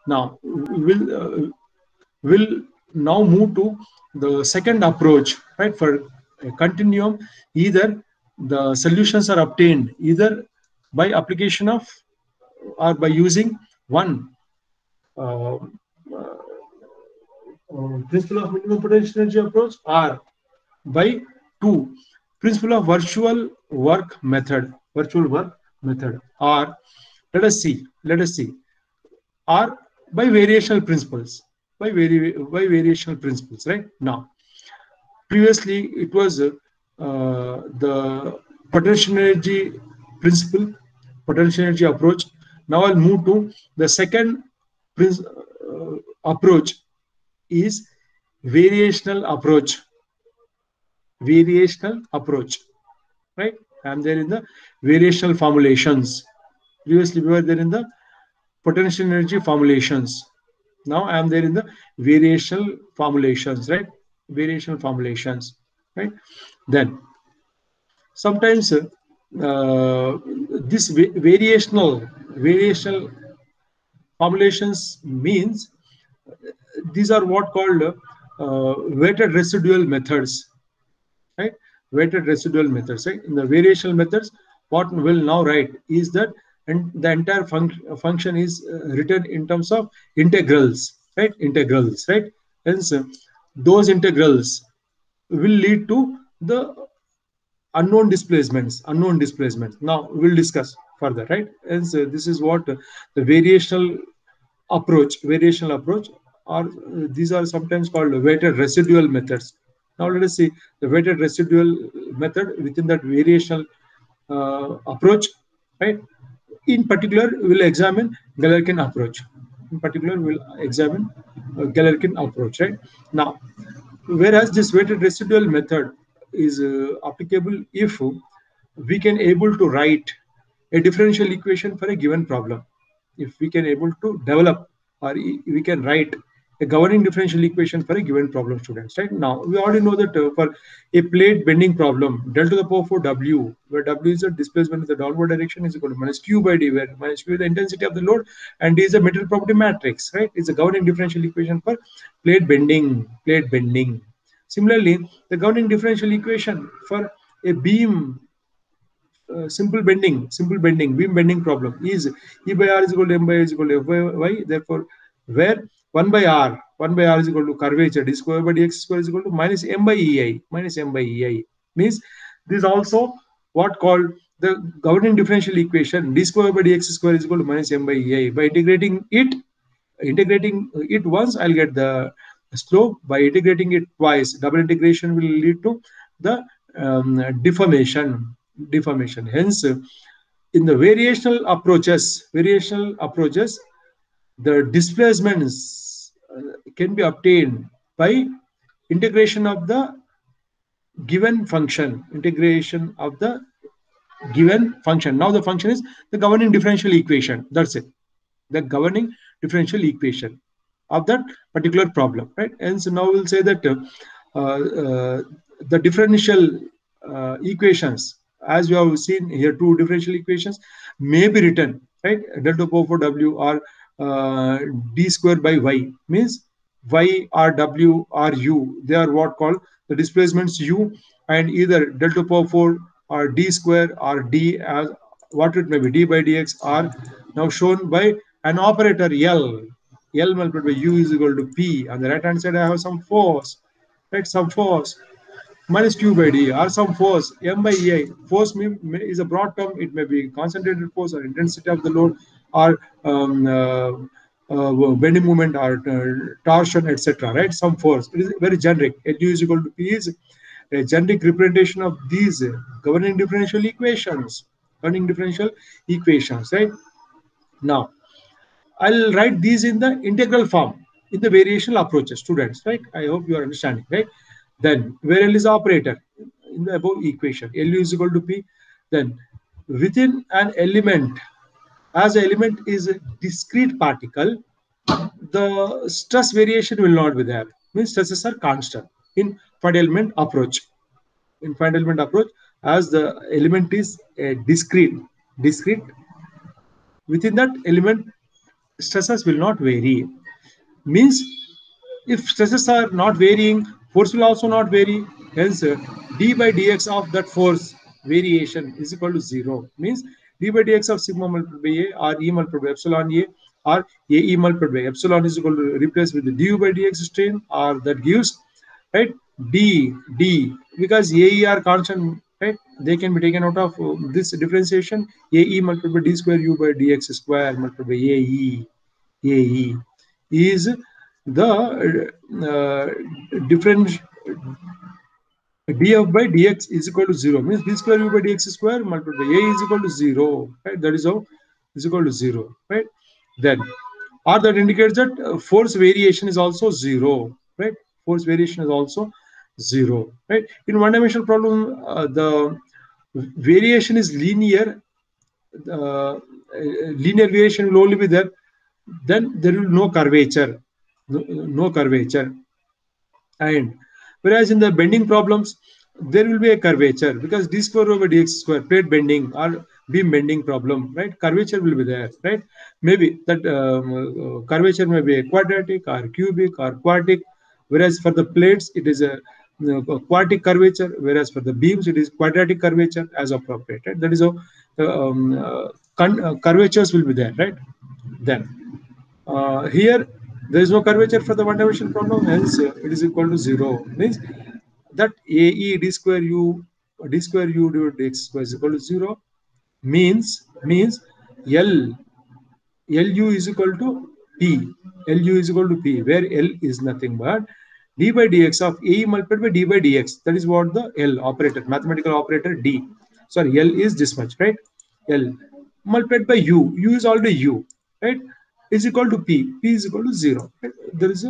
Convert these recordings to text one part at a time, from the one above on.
Now we'll now move to the second approach, right? For a continuum, either the solutions are obtained either by application of or by using one uh, principle of minimum potential energy approach, or by two principle of virtual work method, or let us see, or by variational principles, by variational principles, right? Now, previously it was the potential energy principle, potential energy approach. Now I'll move to the second approach, is variational approach. Variational approach, right? I'm there in the variational formulations. Previously we were there in the potential energy formulations. Now I am there in the variational formulations, right? Variational formulations, right? Then sometimes this variational formulations means these are what called weighted residual methods, right? Weighted residual methods, right? In the variational methods, what we'll now write is that, and the entire function is written in terms of integrals, right? Integrals, right? Hence, those integrals will lead to the unknown displacements. Now we'll discuss further, right? Hence, this is what the variational approach, or these are sometimes called weighted residual methods. Now let us see the weighted residual method within that variational approach, right? In particular, we'll examine Galerkin approach. In particular, we'll examine Galerkin approach, right? Now, whereas this weighted residual method is applicable if we can able to write a differential equation for a given problem. If we can able to develop, or we can write a governing differential equation for a given problem, students, right? Now we already know that for a plate bending problem, del to the power 4 W, where W is the displacement in the downward direction, is equal to minus Q by D, where minus Q is the intensity of the load, and D is a material property matrix, right? It's a governing differential equation for plate bending. Similarly, the governing differential equation for a beam simple bending beam bending problem is E by R is equal to M by A is equal to F by Y. Therefore, where 1 by R is equal to curvature d square by dx square is equal to minus M by EI means this is also what called the governing differential equation. D square by dx square is equal to minus M by EI. By integrating it once, I'll get the slope. By integrating it twice, double integration will lead to the deformation. Hence, in the variational approaches, the displacements can be obtained by integration of the given function. Now the function is the governing differential equation. That's it. The governing differential equation of that particular problem, right? And so now we'll say that the differential equations, as we have seen here, two differential equations may be written, right? Del to the power 4 W or d square by y, means y or w or u, they are what called the displacements u, and either del to the power 4 or d square or d, as what it may be, d by dx, are now shown by an operator L multiplied by u is equal to p. On the right hand side, I have some force, right? Some force minus q by d, or some force M by EI. Force is a broad term. It may be concentrated force or intensity of the load, or bending moment, or torsion, etc. Right? Some force. It is very generic. Lu is equal to P is a generic representation of these governing differential equations. Right? Now, I'll write these in the integral form in the variational approaches, students. Right? I hope you are understanding. Right? Then, where L is operator in the above equation, Lu is equal to P. Then, within an element, as the element is a discrete particle, the stress variation will not be there. Means stresses are constant in finite element approach. As the element is a discrete, within that element, stresses will not vary. Means if stresses are not varying, force will also not vary. Hence, d by dx of that force variation is equal to 0. Means d by dx of sigma multiplied by a or e multiplied by epsilon a or ae multiplied by epsilon is equal to replace with the du by dx strain, or that gives, right, d because ae are constant, right, they can be taken out of this differentiation. Ae multiplied by d square u by dx square multiplied by ae is the difference. Df by dx is equal to 0. Means d square u by dx square multiplied by a is equal to 0. Right? That is how is equal to 0. Right? Then, or that indicates that force variation is also 0. Right? Force variation is also 0. Right? In one-dimensional problem, the variation is linear. Linear variation will only be there. Then there will be no curvature. No curvature. And whereas in the bending problems, there will be a curvature because d square over dx square, plate bending or beam bending problem, right? Curvature will be there, right? Maybe that curvature may be a quadratic or cubic or quartic, whereas for the plates it is a quartic curvature, whereas for the beams it is quadratic curvature as appropriate, right? That is how curvatures will be there, right? Then here there is no curvature for the one-dimensional problem, hence it is equal to 0. Means that ae d square u divided by x square is equal to 0. Means L Lu is equal to P. Lu is equal to P, where L is nothing but d by dx of A multiplied by d by dx. That is what the L operator, mathematical operator d. Sorry, L is this much, right? L multiplied by U. U is already U, right? Is equal to P. P is equal to 0. Right? There is a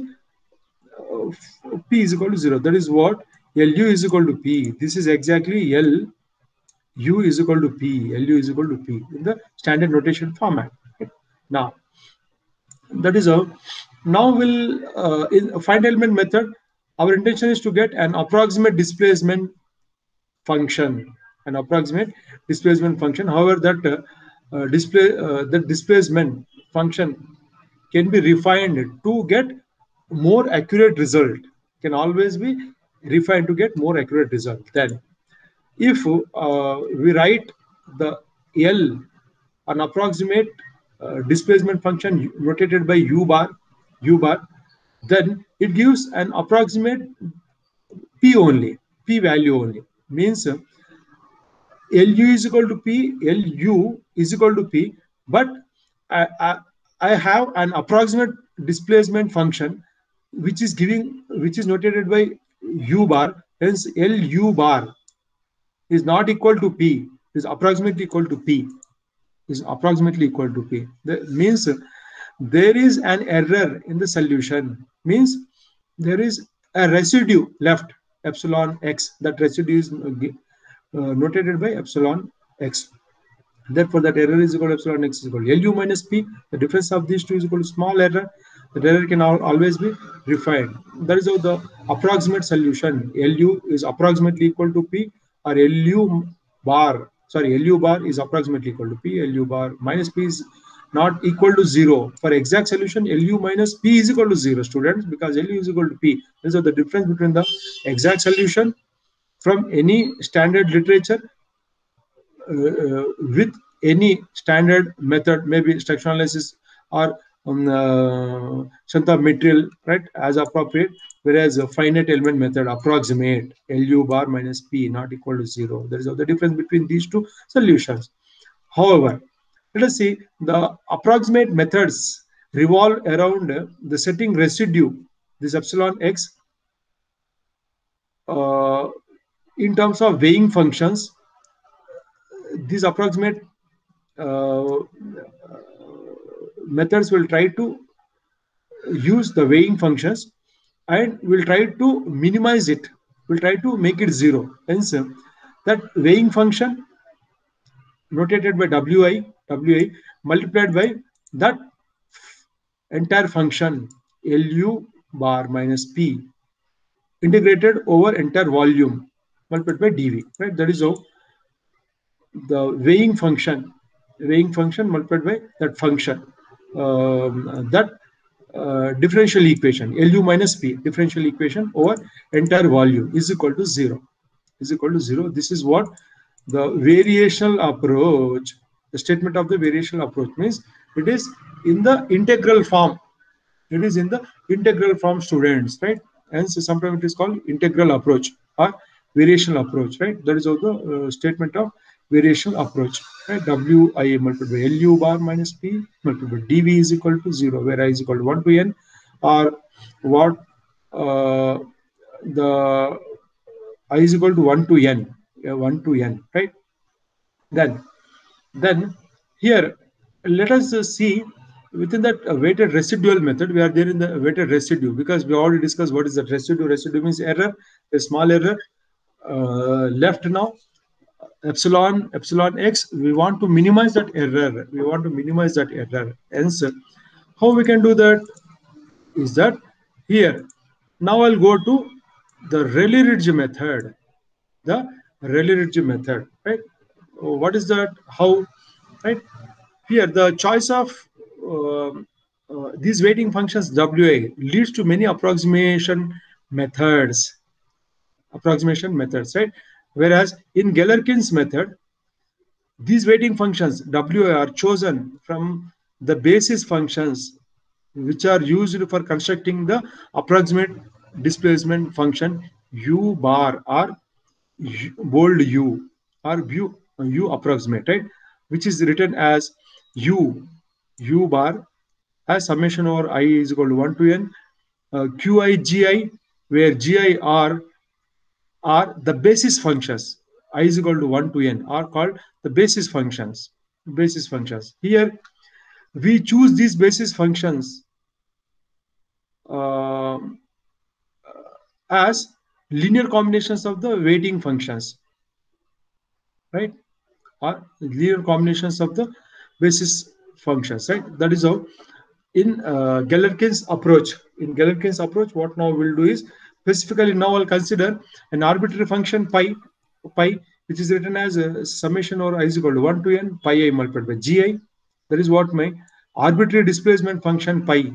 P is equal to 0. That is what Lu is equal to P. This is exactly L U is equal to P. Lu is equal to P in the standard notation format. Right? Now, that is how. Now we'll in finite element method, our intention is to get an approximate displacement function. An approximate displacement function. However, that the displacement function can be refined to get more accurate result. Can always be refined to get more accurate result. Then, if we write the L, an approximate displacement function notated by u bar, then it gives an approximate p only, p value only. Means Lu is equal to p, Lu is equal to p, but I have an approximate displacement function which is notated by u bar. Hence Lu bar is not equal to p, is approximately equal to p. Is approximately equal to p. That means there is an error in the solution. Means there is a residue left, epsilon x. That residue is notated by epsilon x. Therefore, that error is equal to epsilon x is equal to Lu minus p. The difference of these two is equal to small error. The error can always be refined. That is how the approximate solution Lu is approximately equal to p, or Lu bar is approximately equal to p. Lu bar minus p is not equal to 0. For exact solution, Lu minus p is equal to 0, students, because Lu is equal to p. This is the difference between the exact solution from any standard literature with any standard method, maybe structural analysis or strength of material, right, as appropriate. Whereas a finite element method approximate Lu bar minus p not equal to 0. There is the difference between these two solutions. However, let us see the approximate methods revolve around the setting residue, this epsilon x, in terms of weighing functions. These approximate methods will try to use the weighing functions and will try to minimize it. We'll try to make it 0. Hence, that weighing function notated by wi multiplied by that entire function Lu bar minus p integrated over entire volume multiplied by dv. Right? That is how the weighing function multiplied by that function that differential equation, Lu minus P differential equation over entire volume is equal to 0. Is equal to 0. This is what the variational approach, the statement of the variational approach means it is in the integral form. It is in the integral form, students, right? Hence, sometimes it is called integral approach or variational approach, right? That is also the statement of variational approach, right? Wi multiplied by Lu bar minus P multiplied by dV is equal to 0, where I is equal to 1 to n, or what the I is equal to 1 to n, 1 to n, right? Then here, let us see within that weighted residual method, we are there in the weighted residue, because we already discussed what is that residue. Residue means error, a small error left now. Epsilon x, we want to minimize that error. We want to minimize that error. Hence, how we can do that is that here. Now I'll go to the Rayleigh-Ridge method. The Rayleigh-Ridge method, right? What is that? How, right? Here, the choice of these weighting functions WA leads to many approximation methods. Right? Whereas in Galerkin's method, these weighting functions WA are chosen from the basis functions which are used for constructing the approximate displacement function U bar or bold U or U approximate, right? Which is written as U bar as summation over I is equal to 1 to n Qi Gi, where Gi are the basis functions. I is equal to 1 to n are called the basis functions. Here we choose these basis functions as linear combinations of the weighting functions, right? Or linear combinations of the basis functions, right? That is how in Galerkin's approach. In Galerkin's approach, what now we'll do is specifically now I'll consider an arbitrary function pi, which is written as a summation over I is equal to 1 to n pi I multiplied by Gi. That is what my arbitrary displacement function pi,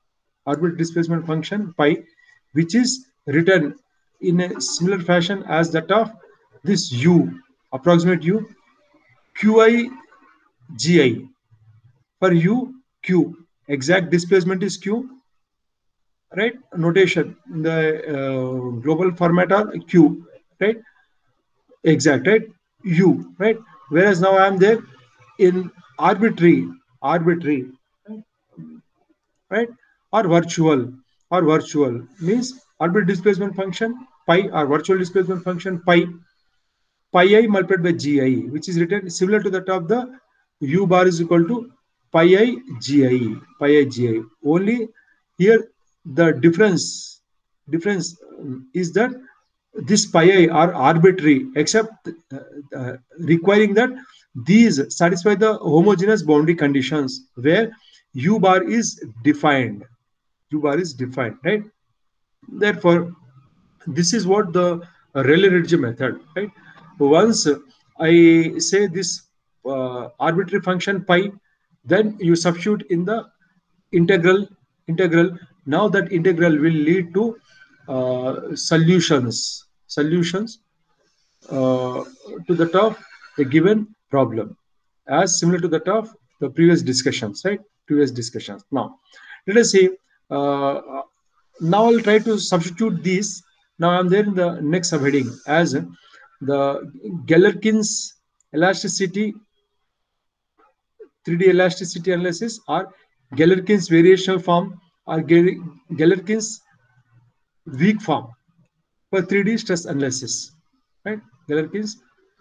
which is written in a similar fashion as that of this U, approximate U, Qi Gi. For U, Q, exact displacement is Q, right? Notation in the global format are Q, right? Exact, right? U, right? Whereas now I am there in arbitrary, right? Or virtual means arbitrary displacement function pi or virtual displacement function pi I multiplied by Gi, which is written similar to that of the U bar is equal to pi I Gi. Only here the difference is that this pi I are arbitrary, except requiring that these satisfy the homogeneous boundary conditions where U bar is defined. Right? Therefore, this is what the Rayleigh-Ridge method, right? Once I say this arbitrary function pi, then you substitute in the integral. Now that integral will lead to solutions to that of the given problem, as similar to that of the previous discussions, right? Now, let us see. Now I'll try to substitute these. Now I'm there in the next subheading as the Galerkin's elasticity, 3D elasticity analysis, or Galerkin's variational form, or Galerkin's weak form for 3D stress analysis, right? Galerkin's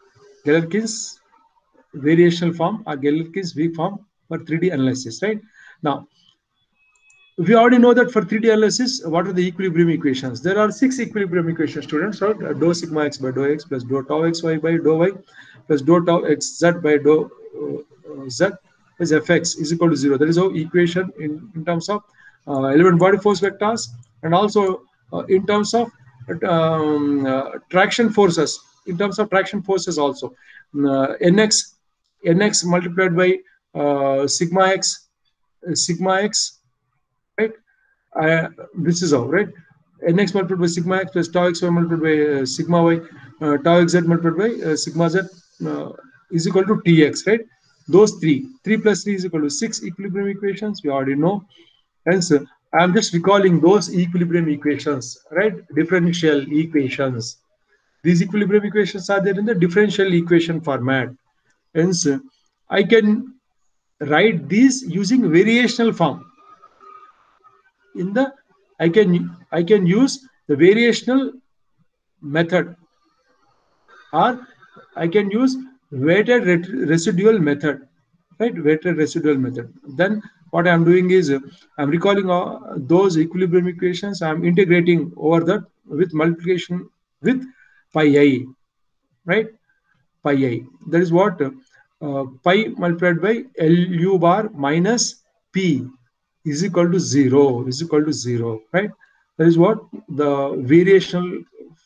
variational form or Galerkin's weak form for 3D analysis, right? Now, we already know that for 3D analysis, what are the equilibrium equations? There are 6 equilibrium equations, students. So, dou sigma x by dou x plus dou tau xy by dou y plus dou tau xz by dou z is fx is equal to 0. That is how equation in terms of element body force vectors, and also in terms of traction forces. In terms of traction forces also, nx multiplied by sigma x sigma x, right? This is how, right? Nx multiplied by sigma x plus tau xy multiplied by sigma y, tau xz multiplied by sigma z is equal to tx, right? Those three plus 3 is equal to 6 equilibrium equations. We already know. Hence, I'm just recalling those equilibrium equations, right? Differential equations. These equilibrium equations are there in the differential equation format. Hence, I can write these using variational form. In the I can use the variational method, or I can use weighted residual method, right? Weighted residual method. Then what I'm doing is I'm recalling those equilibrium equations. I'm integrating over that with multiplication with pi I, right? Pi I. That is what pi multiplied by Lu bar minus P is equal to 0, is equal to 0, right? That is what the variational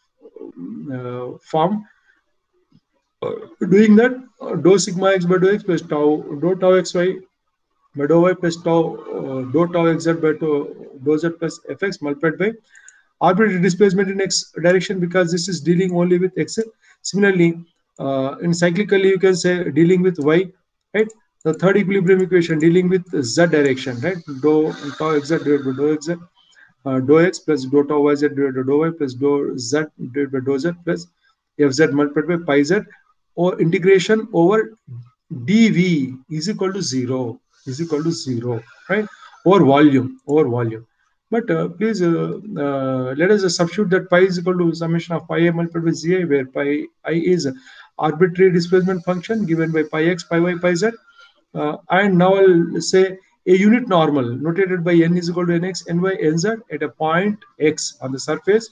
form. Doing that, dou sigma x by dou x plus dou tau xy by dou y plus dou tau xz by dou z plus fx multiplied by arbitrary displacement in x direction, because this is dealing only with x. Similarly, in cyclically you can say dealing with y, right? The third equilibrium equation dealing with z direction, right? Dou tau xz divided by dou xz, dou x plus dou tau yz divided by dou y plus dou z divided by dou z plus fz multiplied by pi z, or integration over dv is equal to 0, is equal to 0, right? Over volume. But please let us substitute that pi is equal to summation of pi I multiplied by zi, where pi I is arbitrary displacement function given by pi x, pi y, pi z. And now I'll say a unit normal notated by n is equal to nx, ny, nz at a point x on the surface.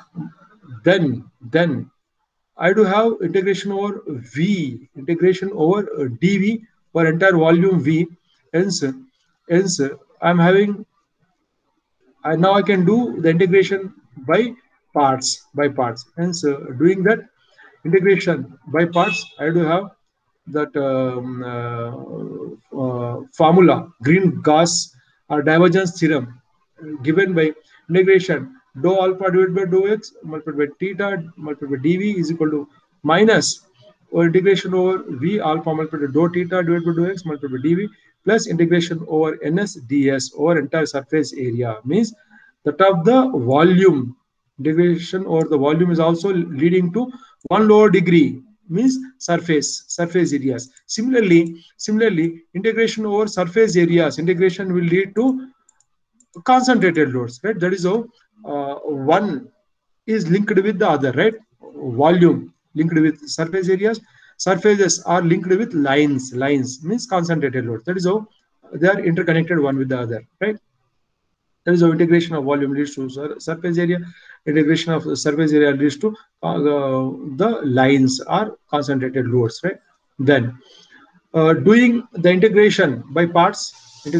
Then I do have integration over v, integration over dv for entire volume v. Hence I'm having, and now I can do the integration by parts, Hence, doing that integration by parts, I do have that formula, Green-Gauss or divergence theorem, given by integration dou alpha divided by dou x multiplied by theta multiplied by dv is equal to minus, or integration over v alpha multiplied by dou theta divided by dou x multiplied by dv plus integration over ns ds over entire surface area, means that of the volume. Integration over the volume is also leading to one lower degree, means surface areas. Similarly, integration over surface areas, integration will lead to concentrated loads, right? That is how one is linked with the other, right? Volume linked with surface areas, surfaces are linked with lines means concentrated loads. That is how they are interconnected one with the other, right? That is how integration of volume leads to surface area, integration of the surface area leads to the lines or concentrated loads, right? Then doing the integration by parts of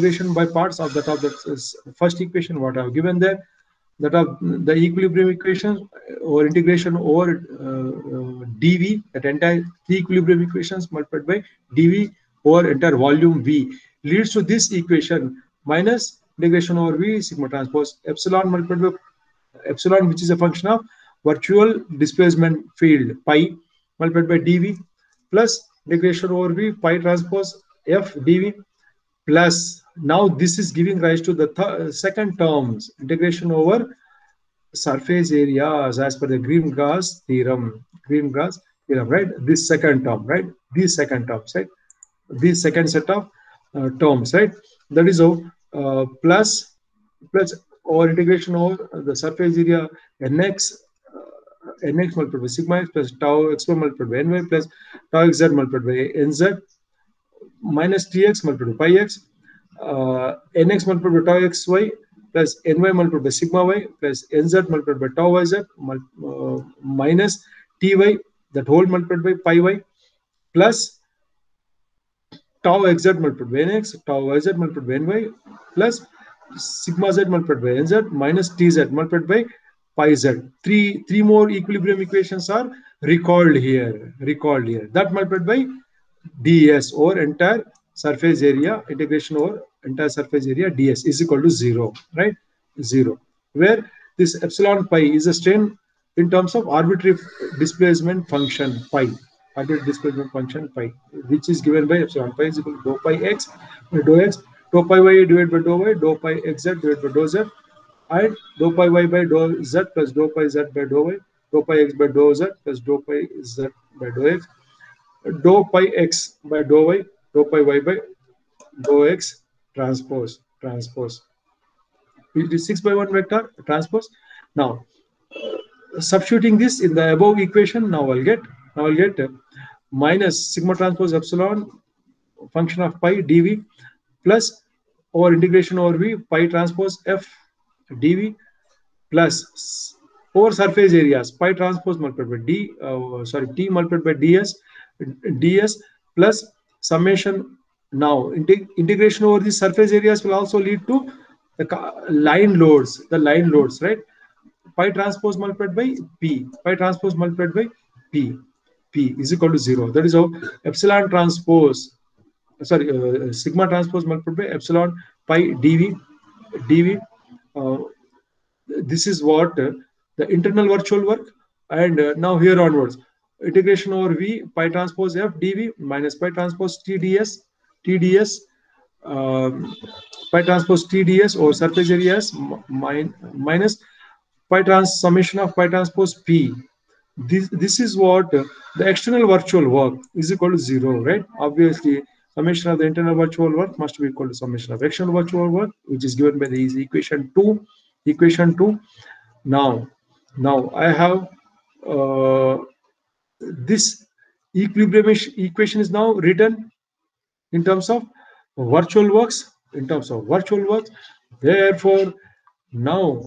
the first equation what I have given there, that of the equilibrium equation, or integration over dv, that entire three equilibrium equations multiplied by dv over entire volume v leads to this equation, minus integration over v sigma transpose epsilon multiplied by epsilon, which is a function of virtual displacement field pi multiplied by dv, plus integration over v pi transpose f dv, plus now this is giving rise to the second terms, integration over surface areas as per the Green-Gauss theorem, right? This second term, right? These second terms, right? This second set of terms, right? That is how plus or integration over the surface area nx multiplied by sigma x plus tau xy multiplied by ny plus tau xz multiplied by nz minus tx multiplied by pi x, nx multiplied by tau xy plus ny multiplied by sigma y plus nz multiplied by tau yz minus ty, that whole multiplied by pi y, plus tau xz multiplied by nx, tau yz multiplied by ny plus sigma z multiplied by nz minus tz multiplied by pi z. Three more equilibrium equations are recalled here. That multiplied by ds over entire surface area, integration over surface area ds is equal to 0, right? 0, where this epsilon pi is a strain in terms of arbitrary displacement function pi, arbitrary displacement function pi, which is given by epsilon pi is equal to dou pi x by dou x, dou pi y divided by dou y, dou pi xz divided by dou z, and dou pi y by dou z plus dou pi z by dou y, dou pi x by dou z plus dou pi z by dou x, dou pi x by dou y, dou pi y by dou x transpose. It is 6 by 1 vector transpose. Now, substituting this in the above equation, now I'll get minus sigma transpose epsilon function of pi dv plus over integration over v pi transpose f dv plus over surface areas pi transpose multiplied by t multiplied by ds plus summation. Now integration over these surface areas will also lead to the line loads, right? Pi transpose multiplied by p, pi transpose multiplied by p is equal to 0. That is how epsilon transpose, sigma transpose multiplied by epsilon pi dv. This is what the internal virtual work, and now here onwards integration over v pi transpose f dv minus pi transpose tds pi transpose tds or surface areas minus pi summation of pi transpose p. This is what the external virtual work is equal to 0, right? Obviously, summation of the internal virtual work must be equal to summation of external virtual work, which is given by the equation 2. Now I have this equilibrium equation is now written in terms of virtual works. Therefore, now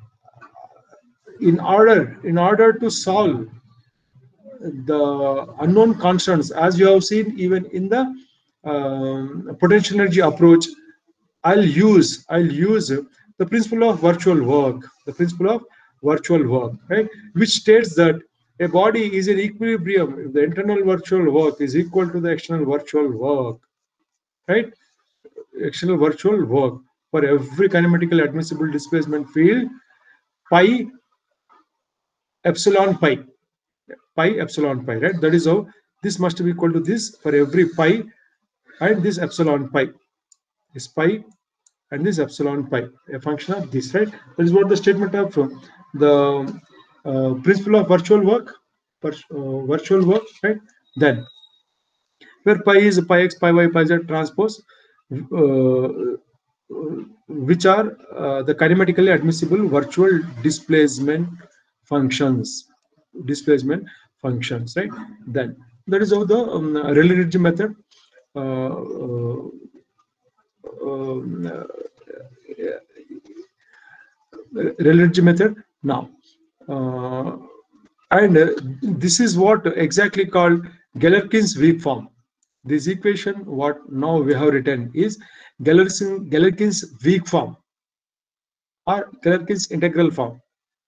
in order to solve the unknown constants, as you have seen even in the potential energy approach, I'll use the principle of virtual work, right, which states that a body is in equilibrium if the internal virtual work is equal to the external virtual work, right? External virtual work for every kinematically admissible displacement field pi epsilon pi, right? That is how this must be equal to this for every pi, and this epsilon pi, this pi and this epsilon pi, a function of this, right? That is what the statement of the principle of virtual work, right? Then where pi is pi x, pi y, pi z transpose, which are the kinematically admissible virtual displacement functions, right? Then that is how the Rayleigh-Ridge method Rayleigh-Ridge method now, and this is what exactly called Galerkin's weak form. This equation what now we have written is Galerkin's weak form or Galerkin's integral form.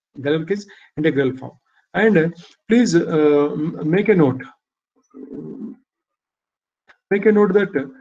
And please make a note that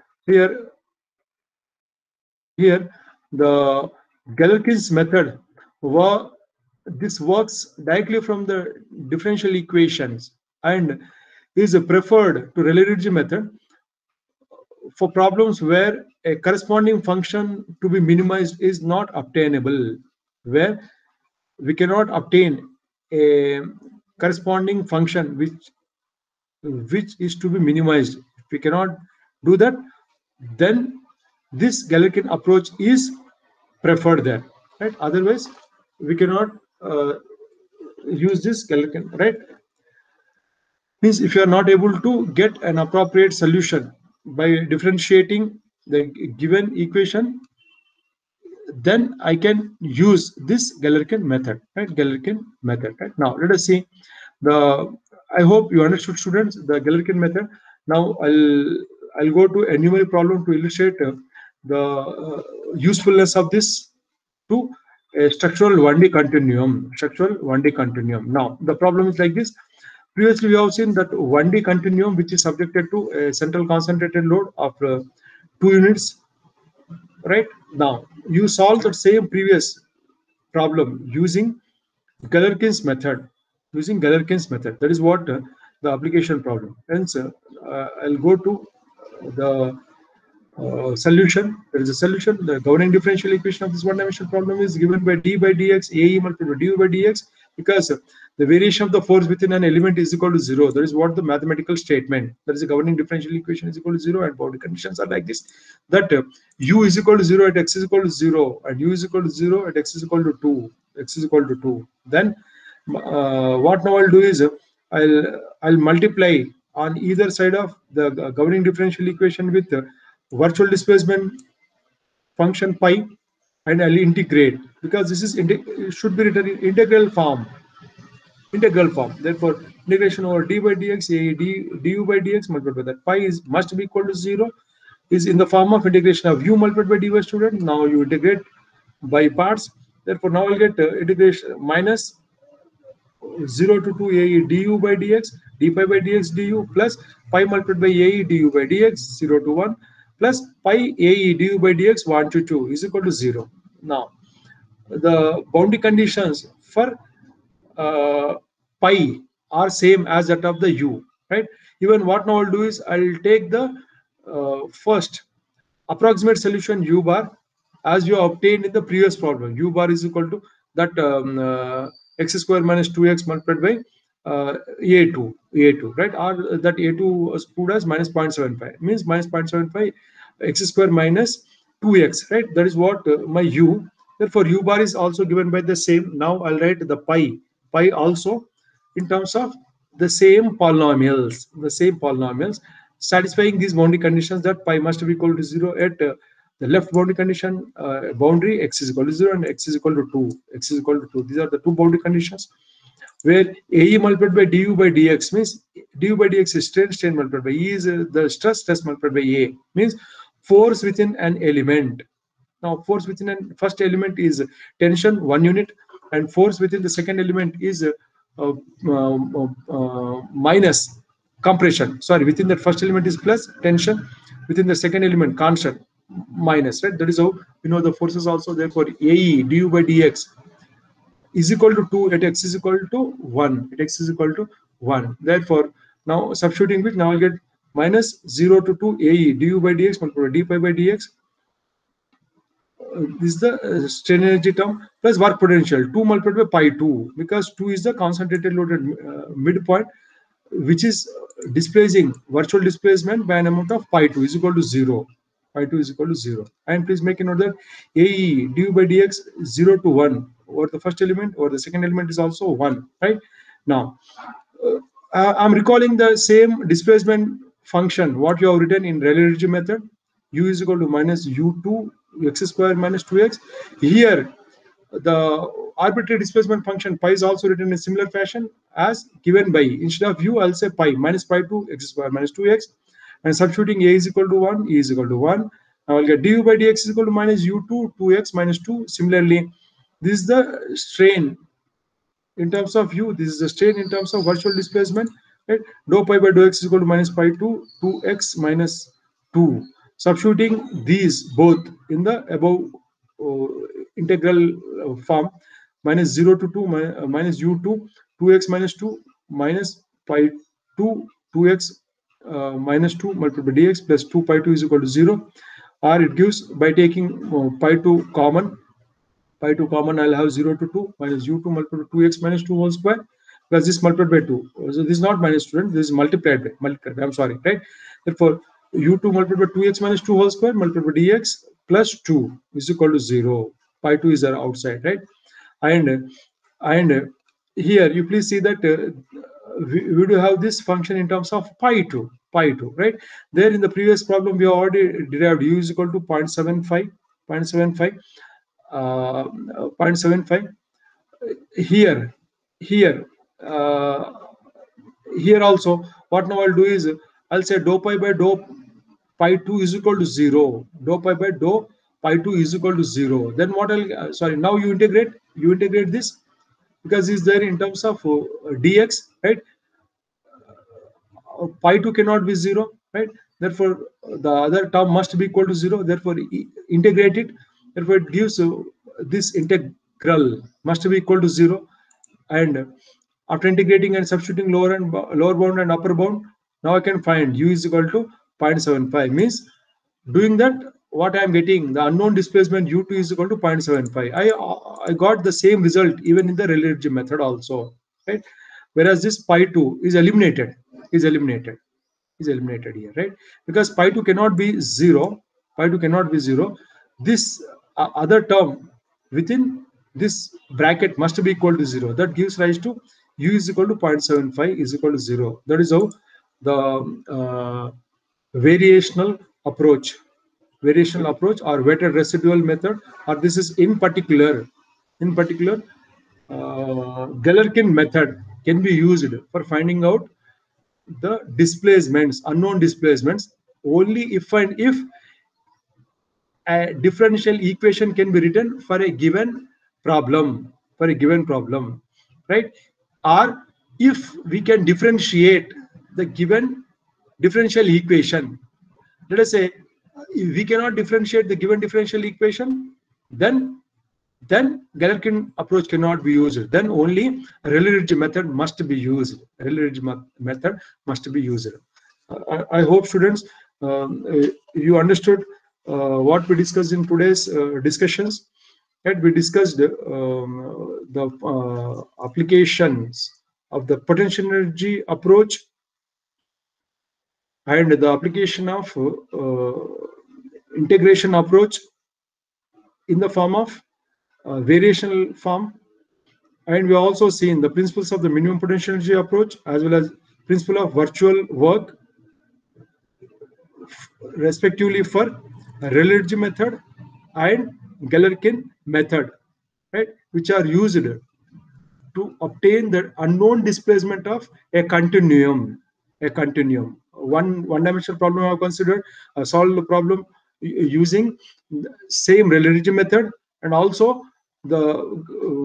here the Galerkin's method this works directly from the differential equations and is preferred to Rayleigh-Ridge method for problems where a corresponding function to be minimized is not obtainable, where we cannot obtain a corresponding function which is to be minimized. If we cannot do that, then this Galerkin approach is preferred there, right? Otherwise, we cannot use this Galerkin, right? Means if you are not able to get an appropriate solution by differentiating the given equation, then I can use this Galerkin method, right? Right? Now let us see I hope you understood, students, the Galerkin method. Now I'll go to a numeric problem to illustrate the usefulness of this to a structural 1D continuum. Now the problem is like this. Previously, we have seen that 1D continuum, which is subjected to a central concentrated load of 2 units, right? Now you solve the same previous problem using Galerkin's method. Using Galerkin's method. That is what the application problem. Hence, I'll go to the solution. There is a solution. The governing differential equation of this one-dimensional problem is given by d by dx ae multiplied by du by dx, because the variation of the force within an element is equal to 0. That is what the mathematical statement. That is the governing differential equation is equal to 0, and boundary conditions are like this: that u is equal to 0 at x is equal to 0, and u is equal to 0 at x is equal to 2. X is equal to 2. Then what now I'll do is I'll multiply on either side of the governing differential equation with virtual displacement function pi, and I'll integrate, because this is it should be written in integral form. Integral form. Therefore, integration over d by dx du by dx multiplied by that pi is must be equal to 0 is in the form of integration of u multiplied by dy. Student, now you integrate by parts. Therefore, now I'll get integration minus 0 to 2 ae du by dx d pi by dx du plus pi multiplied by ae du by dx 0 to 1 plus pi ae du by dx 1 to 2 is equal to 0. Now, the boundary conditions for pi are same as that of the u, right? Even what now I'll do is I'll take the first approximate solution u bar as you obtained in the previous problem. U bar is equal to that x square minus 2x multiplied by a2, right? Or that a2 was put as minus 0.75, means minus 0.75 x square minus 2x, right? That is what my u. Therefore, u bar is also given by the same. Now I'll write the pi also in terms of the same polynomials, satisfying these boundary conditions that pi must be equal to 0 at the left boundary condition, boundary x is equal to 0 and x is equal to 2. X is equal to 2. These are the two boundary conditions where ae multiplied by du by dx means du by dx is strain multiplied by e is the stress multiplied by a, means force within an element. Now, force within a first element is tension 1 unit, and force within the second element is minus compression. Sorry, within that first element is plus tension, within the second element constant minus, right? That is how we know the forces also. Therefore, ae du by dx is equal to 2 at x is equal to 1. At x is equal to 1. Therefore, now substituting with, now I'll get minus 0 to 2 ae du by dx multiplied by d pi by dx. This is the strain energy term plus work potential 2 multiplied by pi 2, because 2 is the concentrated loaded midpoint, which is displacing virtual displacement by an amount of pi 2 is equal to 0. Pi 2 is equal to 0. And please make a note that ae du by dx 0 to 1 over the first element or the second element is also 1, right? Now, I'm recalling the same displacement function what you have written in Rayleigh-Ritchie method. U is equal to minus u2 x square minus 2x. Here, the arbitrary displacement function pi is also written in a similar fashion as given by, instead of u, I'll say pi minus pi 2 x square minus 2x, and substituting a is equal to 1, e is equal to 1. Now I'll get du by dx is equal to minus u2 2x minus 2. Similarly, this is the strain in terms of u, this is the strain in terms of virtual displacement, right? Dou pi by dou x is equal to minus pi 2 2x minus 2. Substituting these both in the above integral form, minus 0 to 2 minus u2 2x minus 2 minus pi 2 2x minus 2 multiplied by dx plus 2 pi 2 is equal to 0, or it gives by taking pi 2 common. Pi 2 common, I'll have 0 to 2 minus u2 multiplied by 2x minus 2 whole square plus this multiplied by 2. So this is not minus, student, this is multiplied by, I'm sorry, right? Therefore, u2 multiplied by 2x minus 2 whole square multiplied by dx plus 2 is equal to 0. Pi 2 is outside, right? And here you please see that we do have this function in terms of pi 2, right? There in the previous problem we already derived u is equal to 0.75, 0.75. Here also, what now I'll do is I'll say dou pi by dou pi 2 is equal to 0. Dou pi by dou pi 2 is equal to 0. Then what I'll sorry, now you integrate this, because it's there in terms of dx, right? Pi 2 cannot be 0, right? Therefore, the other term must be equal to 0. Therefore, integrate it. Therefore, it gives this integral must be equal to 0. And after integrating and substituting lower bound and upper bound, now I can find u is equal to 0.75. Means doing that, what I am getting, the unknown displacement u2 is equal to 0.75. I got the same result even in the relativity method also, right? Whereas this pi2 is eliminated, is eliminated here, right? Because pi2 cannot be 0. Pi2 cannot be 0. This other term within this bracket must be equal to 0. That gives rise to u is equal to 0.75 is equal to 0. That is how the variational approach or weighted residual method, or this is in particular Galerkin method can be used for finding out the displacements, unknown displacements, only if and if a differential equation can be written for a given problem, right? Or if we can differentiate the given differential equation. Let us say if we cannot differentiate the given differential equation, then Galerkin approach cannot be used. Then only relativity method must be used. I hope students you understood what we discussed in today's discussions. And we discussed the applications of the potential energy approach and the application of integration approach in the form of variational form. And we also seen the principles of the minimum potential energy approach as well as principle of virtual work, respectively, for relativity method and Galerkin method, right, which are used to obtain the unknown displacement of a continuum. One-dimensional problem I have considered, solved the problem using same relativity method, and also the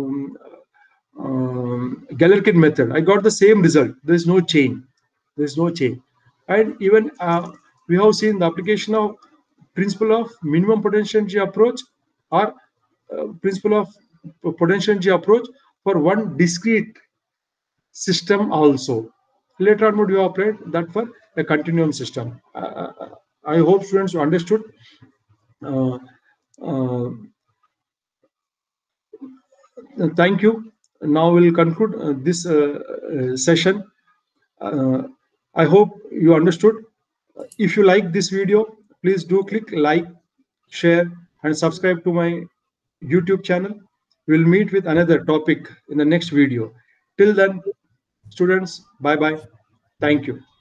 Galerkin method. I got the same result. There is no change. And even we have seen the application of principle of minimum potential energy approach or principle of potential energy approach for one discrete system also. Later on, would you operate that for a continuum system? I hope students understood. Thank you. Now we'll conclude this session. I hope you understood. If you like this video, please do click like, share, and subscribe to my YouTube channel. We'll meet with another topic in the next video. Till then, students, bye-bye. Thank you.